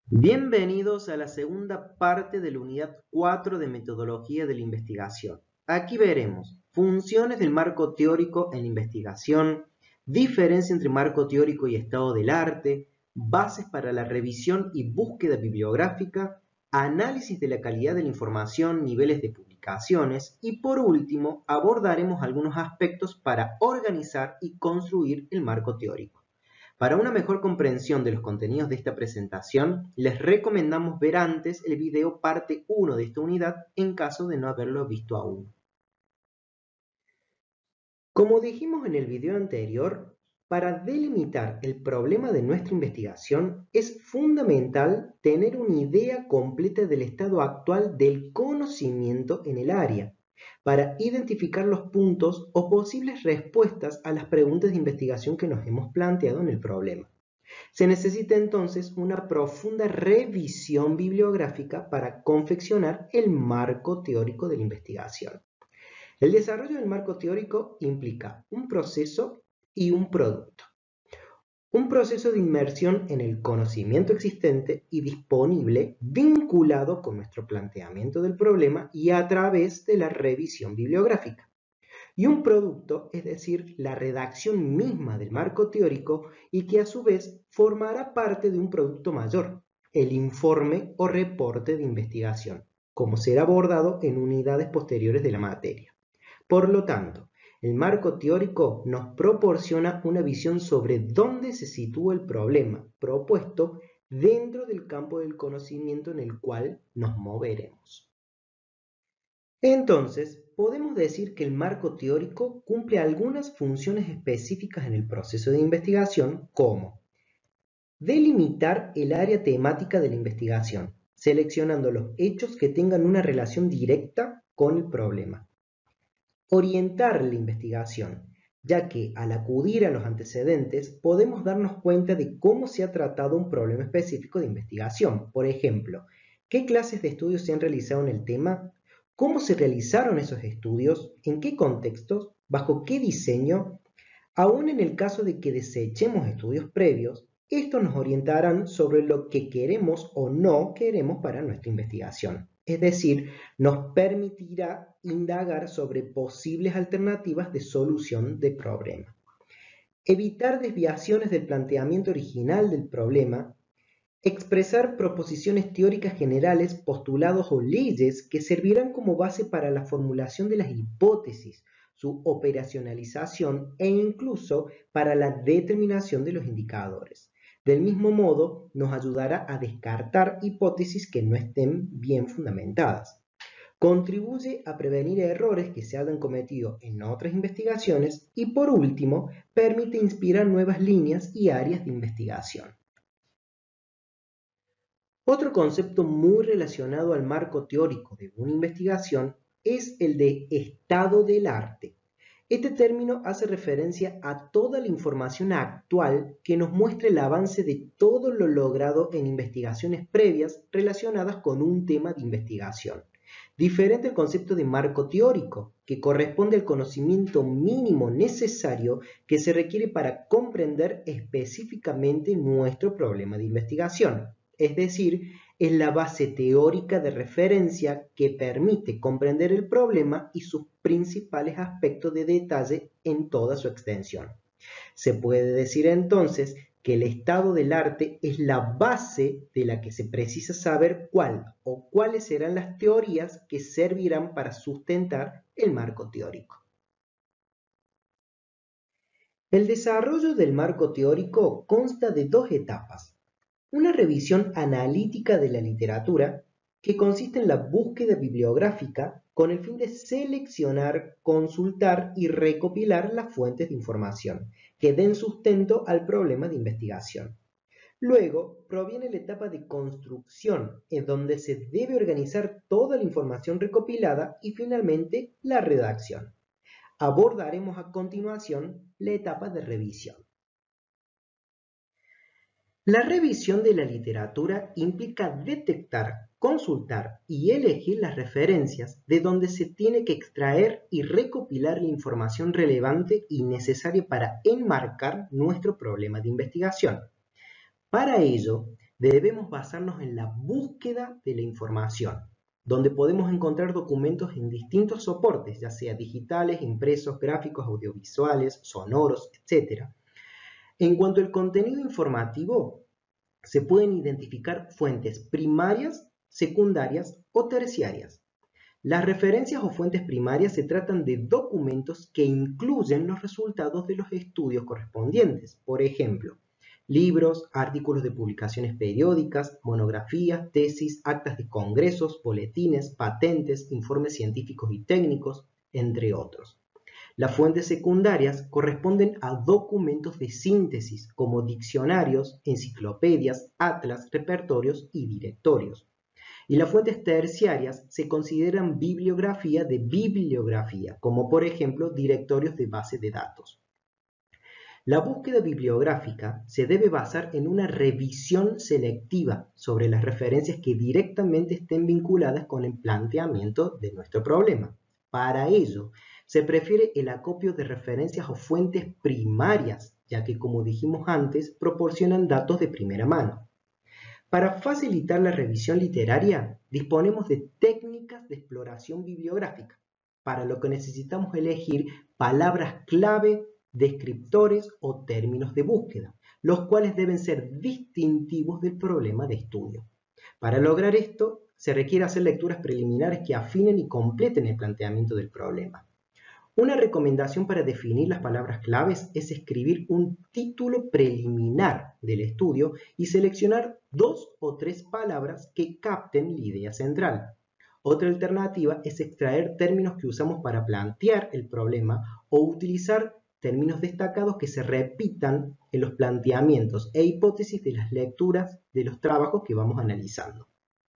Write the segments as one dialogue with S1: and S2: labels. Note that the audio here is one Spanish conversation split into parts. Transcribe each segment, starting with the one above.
S1: Bienvenidos a la segunda parte de la unidad 4 de metodología de la investigación. Aquí veremos funciones del marco teórico en investigación, diferencia entre marco teórico y estado del arte, bases para la revisión y búsqueda bibliográfica, análisis de la calidad de la información, niveles de publicaciones y por último abordaremos algunos aspectos para organizar y construir el marco teórico. Para una mejor comprensión de los contenidos de esta presentación, les recomendamos ver antes el video parte 1 de esta unidad en caso de no haberlo visto aún. Como dijimos en el video anterior, para delimitar el problema de nuestra investigación es fundamental tener una idea completa del estado actual del conocimiento en el área, para identificar los puntos o posibles respuestas a las preguntas de investigación que nos hemos planteado en el problema. Se necesita entonces una profunda revisión bibliográfica para confeccionar el marco teórico de la investigación. El desarrollo del marco teórico implica un proceso y un producto. Un proceso de inmersión en el conocimiento existente y disponible vinculado con nuestro planteamiento del problema y a través de la revisión bibliográfica. Y un producto, es decir, la redacción misma del marco teórico y que a su vez formará parte de un producto mayor, el informe o reporte de investigación, como será abordado en unidades posteriores de la materia. Por lo tanto, el marco teórico nos proporciona una visión sobre dónde se sitúa el problema propuesto dentro del campo del conocimiento en el cual nos moveremos. Entonces, podemos decir que el marco teórico cumple algunas funciones específicas en el proceso de investigación, como delimitar el área temática de la investigación, seleccionando los hechos que tengan una relación directa con el problema. Orientar la investigación, ya que al acudir a los antecedentes podemos darnos cuenta de cómo se ha tratado un problema específico de investigación. Por ejemplo, ¿qué clases de estudios se han realizado en el tema? ¿Cómo se realizaron esos estudios? ¿En qué contextos? ¿Bajo qué diseño? Aún en el caso de que desechemos estudios previos, estos nos orientarán sobre lo que queremos o no queremos para nuestra investigación. Es decir, nos permitirá indagar sobre posibles alternativas de solución del problema. Evitar desviaciones del planteamiento original del problema. Expresar proposiciones teóricas generales, postulados o leyes que servirán como base para la formulación de las hipótesis, su operacionalización e incluso para la determinación de los indicadores. Del mismo modo, nos ayudará a descartar hipótesis que no estén bien fundamentadas. Contribuye a prevenir errores que se hayan cometido en otras investigaciones y, por último, permite inspirar nuevas líneas y áreas de investigación. Otro concepto muy relacionado al marco teórico de una investigación es el de estado del arte. Este término hace referencia a toda la información actual que nos muestra el avance de todo lo logrado en investigaciones previas relacionadas con un tema de investigación. Diferente al concepto de marco teórico, que corresponde al conocimiento mínimo necesario que se requiere para comprender específicamente nuestro problema de investigación. Es decir, es la base teórica de referencia que permite comprender el problema y sus principales aspectos de detalle en toda su extensión. Se puede decir entonces que el estado del arte es la base de la que se precisa saber cuál o cuáles serán las teorías que servirán para sustentar el marco teórico. El desarrollo del marco teórico consta de dos etapas. Una revisión analítica de la literatura, que consiste en la búsqueda bibliográfica con el fin de seleccionar, consultar y recopilar las fuentes de información que den sustento al problema de investigación. Luego proviene la etapa de construcción, en donde se debe organizar toda la información recopilada y finalmente la redacción. Abordaremos a continuación la etapa de revisión. La revisión de la literatura implica detectar, consultar y elegir las referencias de donde se tiene que extraer y recopilar la información relevante y necesaria para enmarcar nuestro problema de investigación. Para ello, Debemos basarnos en la búsqueda de la información, donde podemos encontrar documentos en distintos soportes, ya sea digitales, impresos, gráficos, audiovisuales, sonoros, etc. En cuanto al contenido informativo, se pueden identificar fuentes primarias, secundarias o terciarias. Las referencias o fuentes primarias se tratan de documentos que incluyen los resultados de los estudios correspondientes. Por ejemplo, libros, artículos de publicaciones periódicas, monografías, tesis, actas de congresos, boletines, patentes, informes científicos y técnicos, entre otros. Las fuentes secundarias corresponden a documentos de síntesis como diccionarios, enciclopedias, atlas, repertorios y directorios. Y las fuentes terciarias se consideran bibliografía de bibliografía, como por ejemplo directorios de base de datos. La búsqueda bibliográfica se debe basar en una revisión selectiva sobre las referencias que directamente estén vinculadas con el planteamiento de nuestro problema. Para ello, se prefiere el acopio de referencias o fuentes primarias, ya que, como dijimos antes, proporcionan datos de primera mano. Para facilitar la revisión literaria, disponemos de técnicas de exploración bibliográfica, para lo que necesitamos elegir palabras clave, descriptores o términos de búsqueda, los cuales deben ser distintivos del problema de estudio. Para lograr esto, se requiere hacer lecturas preliminares que afinen y completen el planteamiento del problema. Una recomendación para definir las palabras claves es escribir un título preliminar del estudio y seleccionar 2 o 3 palabras que capten la idea central. Otra alternativa es extraer términos que usamos para plantear el problema o utilizar términos destacados que se repitan en los planteamientos e hipótesis de las lecturas de los trabajos que vamos analizando.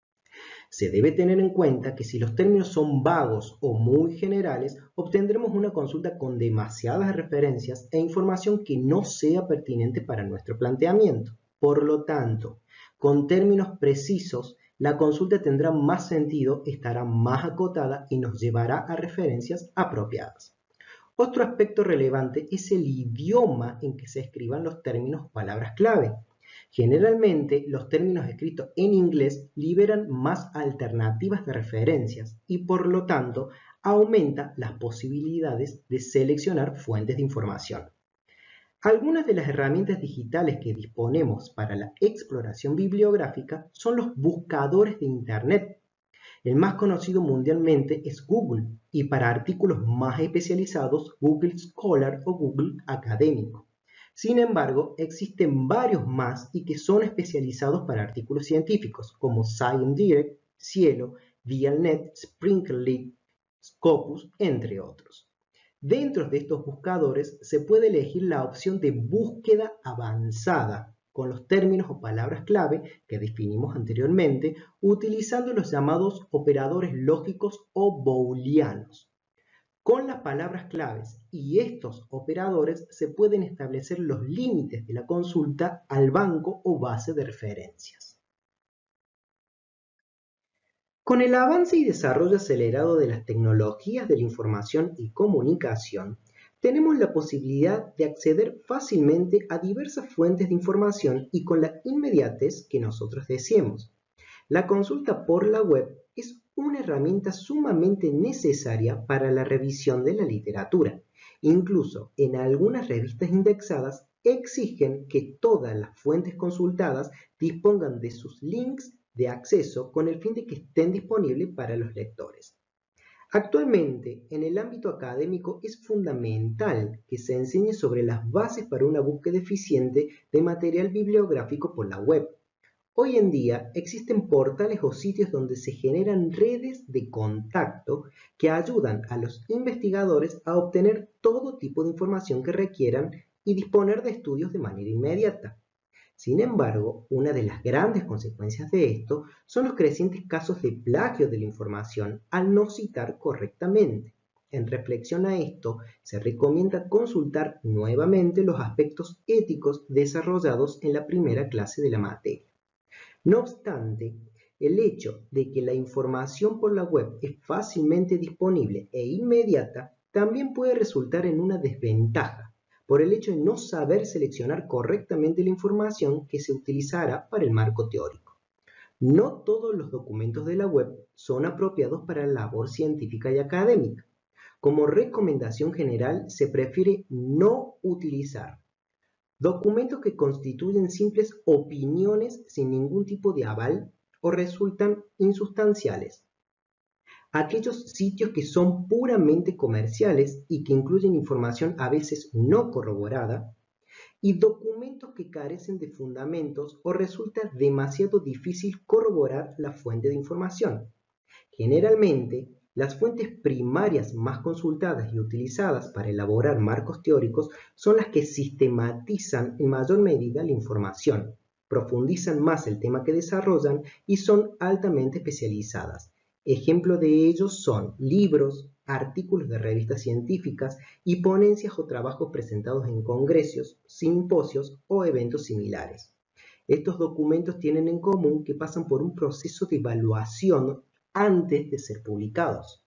S1: Se debe tener en cuenta que si los términos son vagos o muy generales, obtendremos una consulta con demasiadas referencias e información que no sea pertinente para nuestro planteamiento. Por lo tanto, con términos precisos, la consulta tendrá más sentido, estará más acotada y nos llevará a referencias apropiadas. Otro aspecto relevante es el idioma en que se escriban los términos o palabras clave. Generalmente, los términos escritos en inglés liberan más alternativas de referencias y, por lo tanto, aumenta las posibilidades de seleccionar fuentes de información. Algunas de las herramientas digitales que disponemos para la exploración bibliográfica son los buscadores de Internet. El más conocido mundialmente es Google y para artículos más especializados Google Scholar o Google Académico. Sin embargo, existen varios más y que son especializados para artículos científicos como ScienceDirect, Cielo, Dialnet, Sprinkle, Scopus, entre otros. Dentro de estos buscadores se puede elegir la opción de búsqueda avanzada con los términos o palabras clave que definimos anteriormente, utilizando los llamados operadores lógicos o booleanos. Con las palabras claves y estos operadores se pueden establecer los límites de la consulta al banco o base de referencias. Con el avance y desarrollo acelerado de las tecnologías de la información y comunicación, tenemos la posibilidad de acceder fácilmente a diversas fuentes de información y con la inmediatez que nosotros deseemos. La consulta por la web es una herramienta sumamente necesaria para la revisión de la literatura. Incluso en algunas revistas indexadas exigen que todas las fuentes consultadas dispongan de sus links de acceso con el fin de que estén disponibles para los lectores. Actualmente, en el ámbito académico es fundamental que se enseñe sobre las bases para una búsqueda eficiente de material bibliográfico por la web. Hoy en día existen portales o sitios donde se generan redes de contacto que ayudan a los investigadores a obtener todo tipo de información que requieran y disponer de estudios de manera inmediata. Sin embargo, una de las grandes consecuencias de esto son los crecientes casos de plagio de la información al no citar correctamente. En reflexión a esto, se recomienda consultar nuevamente los aspectos éticos desarrollados en la primera clase de la materia. No obstante, el hecho de que la información por la web es fácilmente disponible e inmediata también puede resultar en una desventaja, por el hecho de no saber seleccionar correctamente la información que se utilizará para el marco teórico. No todos los documentos de la web son apropiados para la labor científica y académica. Como recomendación general, se prefiere no utilizar documentos que constituyen simples opiniones sin ningún tipo de aval o resultan insustanciales. Aquellos sitios que son puramente comerciales y que incluyen información a veces no corroborada, y documentos que carecen de fundamentos o resulta demasiado difícil corroborar la fuente de información. Generalmente, las fuentes primarias más consultadas y utilizadas para elaborar marcos teóricos son las que sistematizan en mayor medida la información, profundizan más el tema que desarrollan y son altamente especializadas. Ejemplo de ellos son libros, artículos de revistas científicas y ponencias o trabajos presentados en congresos, simposios o eventos similares. Estos documentos tienen en común que pasan por un proceso de evaluación antes de ser publicados.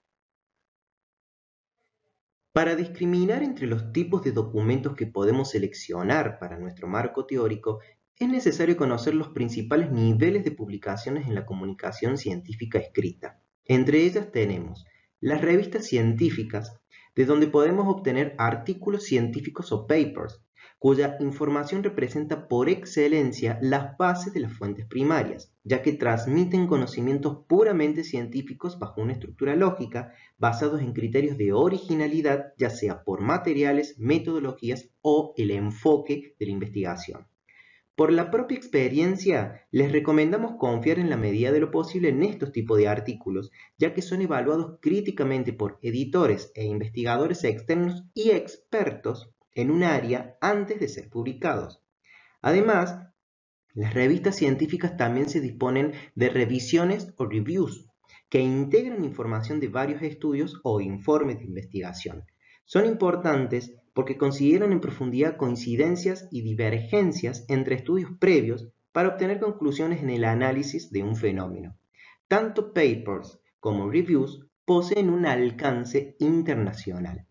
S1: Para discriminar entre los tipos de documentos que podemos seleccionar para nuestro marco teórico, es necesario conocer los principales niveles de publicaciones en la comunicación científica escrita. Entre ellas tenemos las revistas científicas, de donde podemos obtener artículos científicos o papers, cuya información representa por excelencia las bases de las fuentes primarias, ya que transmiten conocimientos puramente científicos bajo una estructura lógica, basados en criterios de originalidad, ya sea por materiales, metodologías o el enfoque de la investigación. Por la propia experiencia, les recomendamos confiar en la medida de lo posible en estos tipos de artículos, ya que son evaluados críticamente por editores e investigadores externos y expertos en un área antes de ser publicados. Además, las revistas científicas también se disponen de revisiones o reviews, que integran información de varios estudios o informes de investigación. Son importantes porque consideran en profundidad coincidencias y divergencias entre estudios previos para obtener conclusiones en el análisis de un fenómeno. Tanto papers como reviews poseen un alcance internacional.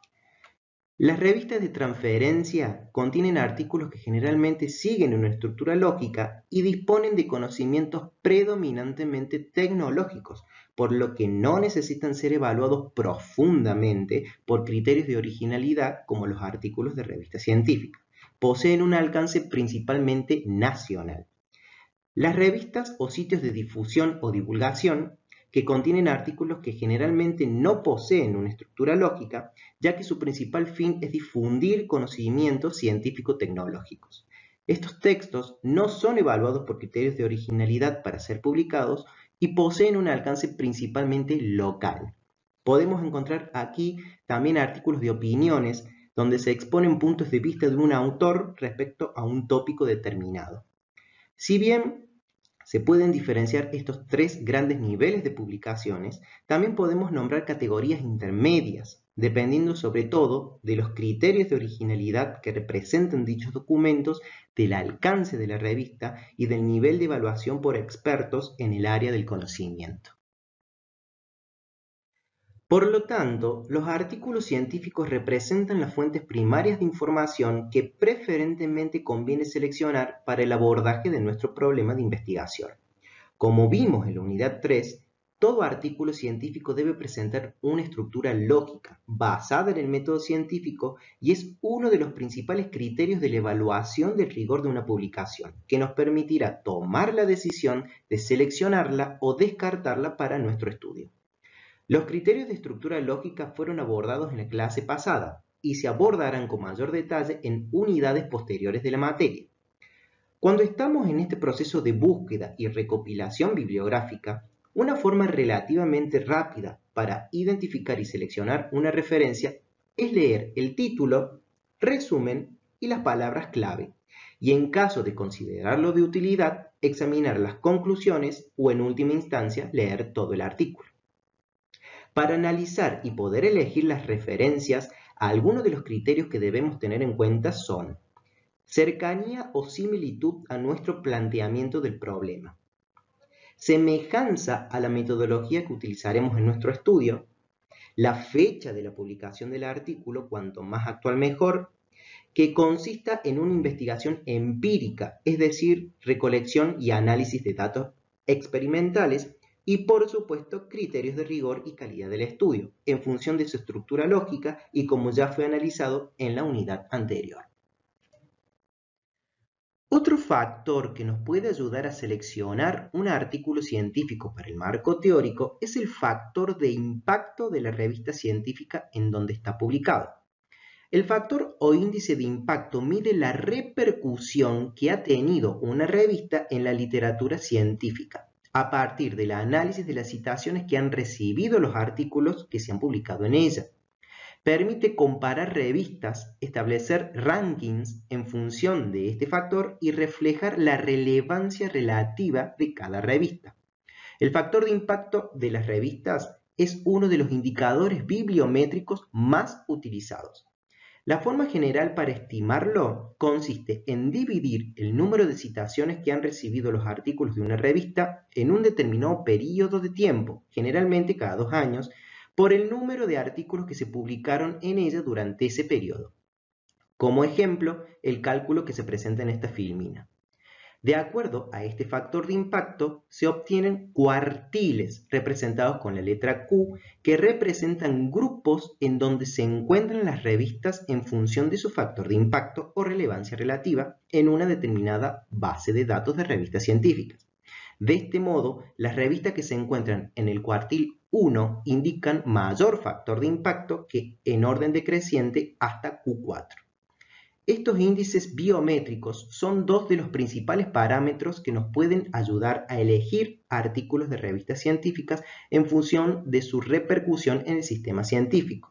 S1: Las revistas de transferencia contienen artículos que generalmente siguen una estructura lógica y disponen de conocimientos predominantemente tecnológicos, por lo que no necesitan ser evaluados profundamente por criterios de originalidad como los artículos de revistas científicas. Poseen un alcance principalmente nacional. Las revistas o sitios de difusión o divulgación que contienen artículos que generalmente no poseen una estructura lógica, ya que su principal fin es difundir conocimientos científico-tecnológicos. Estos textos no son evaluados por criterios de originalidad para ser publicados y poseen un alcance principalmente local. Podemos encontrar aquí también artículos de opiniones donde se exponen puntos de vista de un autor respecto a un tópico determinado. Si bien se pueden diferenciar estos tres grandes niveles de publicaciones, también podemos nombrar categorías intermedias, dependiendo sobre todo de los criterios de originalidad que representan dichos documentos, del alcance de la revista y del nivel de evaluación por expertos en el área del conocimiento. Por lo tanto, los artículos científicos representan las fuentes primarias de información que preferentemente conviene seleccionar para el abordaje de nuestro problema de investigación. Como vimos en la unidad 3, todo artículo científico debe presentar una estructura lógica basada en el método científico y es uno de los principales criterios de la evaluación del rigor de una publicación, que nos permitirá tomar la decisión de seleccionarla o descartarla para nuestro estudio. Los criterios de estructura lógica fueron abordados en la clase pasada y se abordarán con mayor detalle en unidades posteriores de la materia. Cuando estamos en este proceso de búsqueda y recopilación bibliográfica, una forma relativamente rápida para identificar y seleccionar una referencia es leer el título, resumen y las palabras clave, y en caso de considerarlo de utilidad, examinar las conclusiones o en última instancia leer todo el artículo. Para analizar y poder elegir las referencias, algunos de los criterios que debemos tener en cuenta son cercanía o similitud a nuestro planteamiento del problema, semejanza a la metodología que utilizaremos en nuestro estudio, la fecha de la publicación del artículo, cuanto más actual mejor, que consista en una investigación empírica, es decir, recolección y análisis de datos experimentales y, por supuesto, criterios de rigor y calidad del estudio, en función de su estructura lógica y como ya fue analizado en la unidad anterior. Otro factor que nos puede ayudar a seleccionar un artículo científico para el marco teórico es el factor de impacto de la revista científica en donde está publicado. El factor o índice de impacto mide la repercusión que ha tenido una revista en la literatura científica, a partir del análisis de las citaciones que han recibido los artículos que se han publicado en ella. Permite comparar revistas, establecer rankings en función de este factor y reflejar la relevancia relativa de cada revista. El factor de impacto de las revistas es uno de los indicadores bibliométricos más utilizados. La forma general para estimarlo consiste en dividir el número de citaciones que han recibido los artículos de una revista en un determinado periodo de tiempo, generalmente cada 2 años, por el número de artículos que se publicaron en ella durante ese periodo. Como ejemplo, el cálculo que se presenta en esta filmina. De acuerdo a este factor de impacto, se obtienen cuartiles representados con la letra Q que representan grupos en donde se encuentran las revistas en función de su factor de impacto o relevancia relativa en una determinada base de datos de revistas científicas. De este modo, las revistas que se encuentran en el cuartil 1 indican mayor factor de impacto que en orden decreciente hasta Q4. Estos índices biométricos son 2 de los principales parámetros que nos pueden ayudar a elegir artículos de revistas científicas en función de su repercusión en el sistema científico.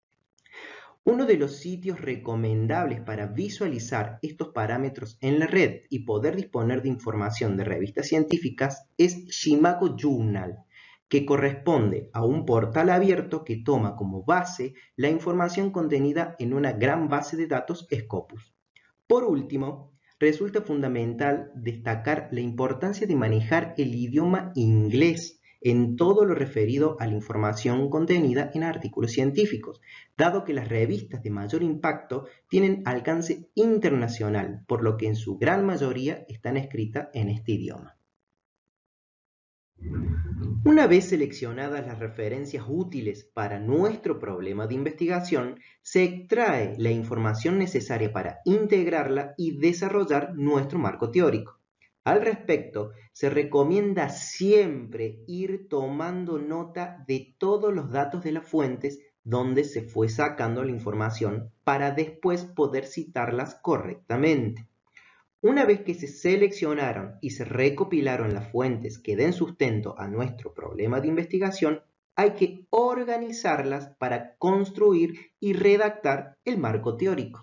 S1: Uno de los sitios recomendables para visualizar estos parámetros en la red y poder disponer de información de revistas científicas es Shimago Journal, que corresponde a un portal abierto que toma como base la información contenida en una gran base de datos Scopus. Por último, resulta fundamental destacar la importancia de manejar el idioma inglés en todo lo referido a la información contenida en artículos científicos, dado que las revistas de mayor impacto tienen alcance internacional, por lo que en su gran mayoría están escritas en este idioma. Una vez seleccionadas las referencias útiles para nuestro problema de investigación, se extrae la información necesaria para integrarla y desarrollar nuestro marco teórico. Al respecto, se recomienda siempre ir tomando nota de todos los datos de las fuentes donde se fue sacando la información para después poder citarlas correctamente. Una vez que se seleccionaron y se recopilaron las fuentes que den sustento a nuestro problema de investigación, hay que organizarlas para construir y redactar el marco teórico.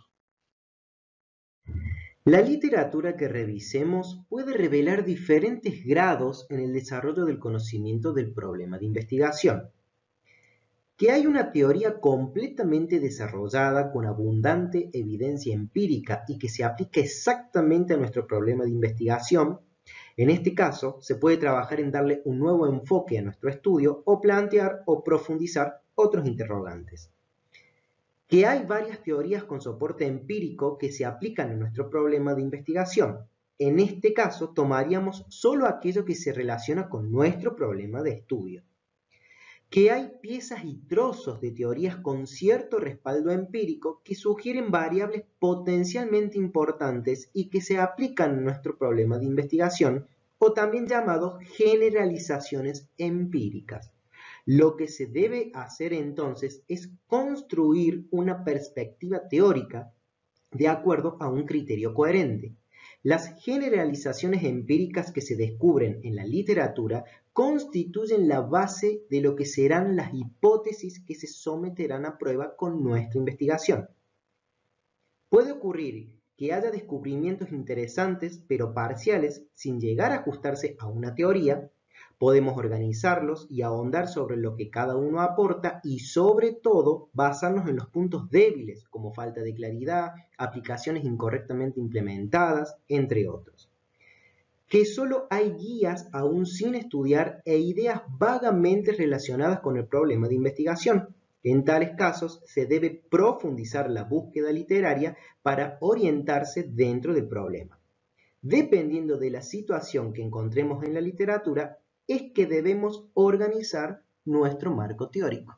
S1: La literatura que revisemos puede revelar diferentes grados en el desarrollo del conocimiento del problema de investigación. Que hay una teoría completamente desarrollada con abundante evidencia empírica y que se aplica exactamente a nuestro problema de investigación, en este caso se puede trabajar en darle un nuevo enfoque a nuestro estudio o plantear o profundizar otros interrogantes. Que hay varias teorías con soporte empírico que se aplican a nuestro problema de investigación. En este caso tomaríamos solo aquello que se relaciona con nuestro problema de estudio. Que hay piezas y trozos de teorías con cierto respaldo empírico que sugieren variables potencialmente importantes y que se aplican a nuestro problema de investigación, o también llamados generalizaciones empíricas. Lo que se debe hacer entonces es construir una perspectiva teórica de acuerdo a un criterio coherente. Las generalizaciones empíricas que se descubren en la literatura constituyen la base de lo que serán las hipótesis que se someterán a prueba con nuestra investigación. Puede ocurrir que haya descubrimientos interesantes pero parciales sin llegar a ajustarse a una teoría. Podemos organizarlos y ahondar sobre lo que cada uno aporta y sobre todo basarnos en los puntos débiles como falta de claridad, aplicaciones incorrectamente implementadas, entre otros. Que solo hay guías aún sin estudiar e ideas vagamente relacionadas con el problema de investigación. En tales casos, se debe profundizar la búsqueda literaria para orientarse dentro del problema. Dependiendo de la situación que encontremos en la literatura, es que debemos organizar nuestro marco teórico.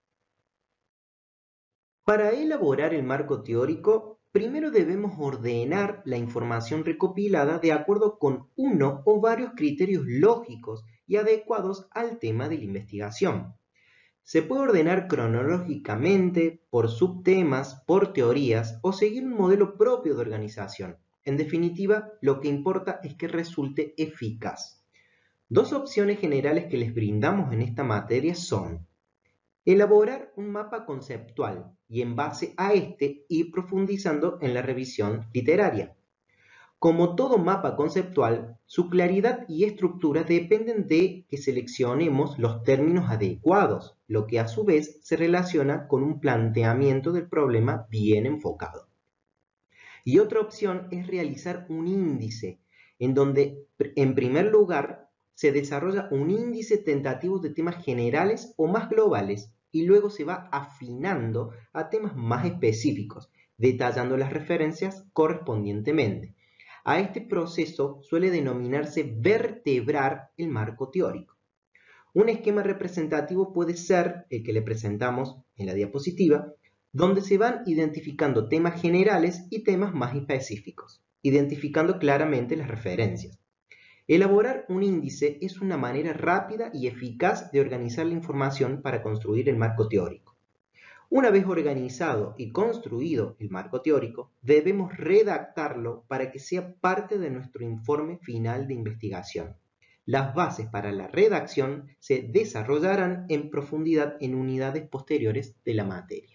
S1: Para elaborar el marco teórico, primero debemos ordenar la información recopilada de acuerdo con uno o varios criterios lógicos y adecuados al tema de la investigación. Se puede ordenar cronológicamente, por subtemas, por teorías o seguir un modelo propio de organización. En definitiva, lo que importa es que resulte eficaz. Dos opciones generales que les brindamos en esta materia son elaborar un mapa conceptual y en base a este ir profundizando en la revisión literaria. Como todo mapa conceptual, su claridad y estructura dependen de que seleccionemos los términos adecuados, lo que a su vez se relaciona con un planteamiento del problema bien enfocado. Y otra opción es realizar un índice, en donde en primer lugar se desarrolla un índice tentativo de temas generales o más globales y luego se va afinando a temas más específicos, detallando las referencias correspondientemente. A este proceso suele denominarse vertebrar el marco teórico. Un esquema representativo puede ser el que le presentamos en la diapositiva, donde se van identificando temas generales y temas más específicos, identificando claramente las referencias. Elaborar un índice es una manera rápida y eficaz de organizar la información para construir el marco teórico. Una vez organizado y construido el marco teórico, debemos redactarlo para que sea parte de nuestro informe final de investigación. Las bases para la redacción se desarrollarán en profundidad en unidades posteriores de la materia.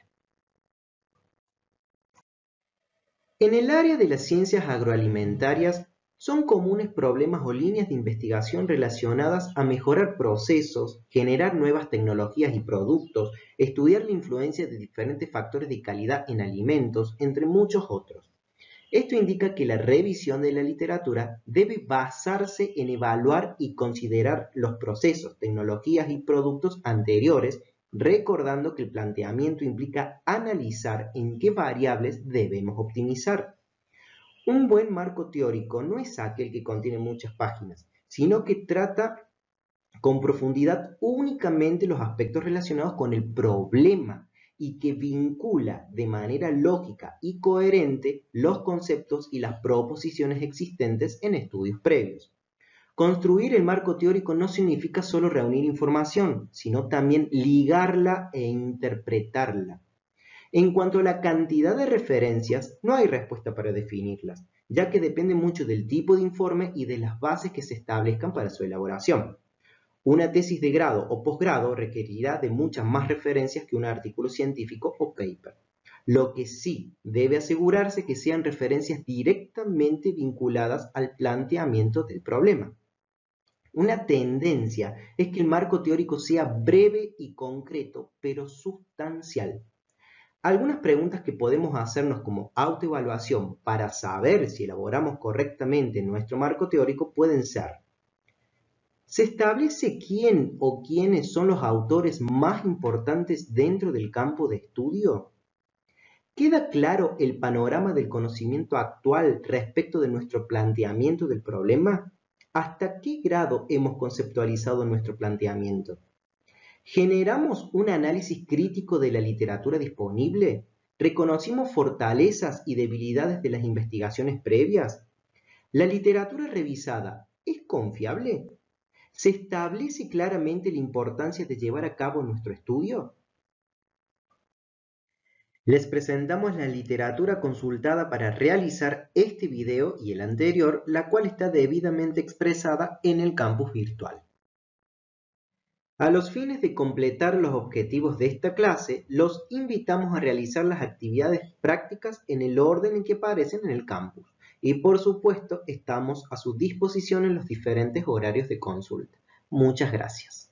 S1: En el área de las ciencias agroalimentarias, son comunes problemas o líneas de investigación relacionadas a mejorar procesos, generar nuevas tecnologías y productos, estudiar la influencia de diferentes factores de calidad en alimentos, entre muchos otros. Esto indica que la revisión de la literatura debe basarse en evaluar y considerar los procesos, tecnologías y productos anteriores, recordando que el planteamiento implica analizar en qué variables debemos optimizar. Un buen marco teórico no es aquel que contiene muchas páginas, sino que trata con profundidad únicamente los aspectos relacionados con el problema y que vincula de manera lógica y coherente los conceptos y las proposiciones existentes en estudios previos. Construir el marco teórico no significa solo reunir información, sino también ligarla e interpretarla. En cuanto a la cantidad de referencias, no hay respuesta para definirlas, ya que depende mucho del tipo de informe y de las bases que se establezcan para su elaboración. Una tesis de grado o posgrado requerirá de muchas más referencias que un artículo científico o paper. Lo que sí debe asegurarse que sean referencias directamente vinculadas al planteamiento del problema. Una tendencia es que el marco teórico sea breve y concreto, pero sustancial. Algunas preguntas que podemos hacernos como autoevaluación para saber si elaboramos correctamente nuestro marco teórico pueden ser: ¿se establece quién o quiénes son los autores más importantes dentro del campo de estudio? ¿Queda claro el panorama del conocimiento actual respecto de nuestro planteamiento del problema? ¿Hasta qué grado hemos conceptualizado nuestro planteamiento? ¿Generamos un análisis crítico de la literatura disponible? ¿Reconocimos fortalezas y debilidades de las investigaciones previas? ¿La literatura revisada es confiable? ¿Se establece claramente la importancia de llevar a cabo nuestro estudio? Les presentamos la literatura consultada para realizar este video y el anterior, la cual está debidamente expresada en el campus virtual. A los fines de completar los objetivos de esta clase, los invitamos a realizar las actividades prácticas en el orden en que aparecen en el campus y por supuesto estamos a su disposición en los diferentes horarios de consulta. Muchas gracias.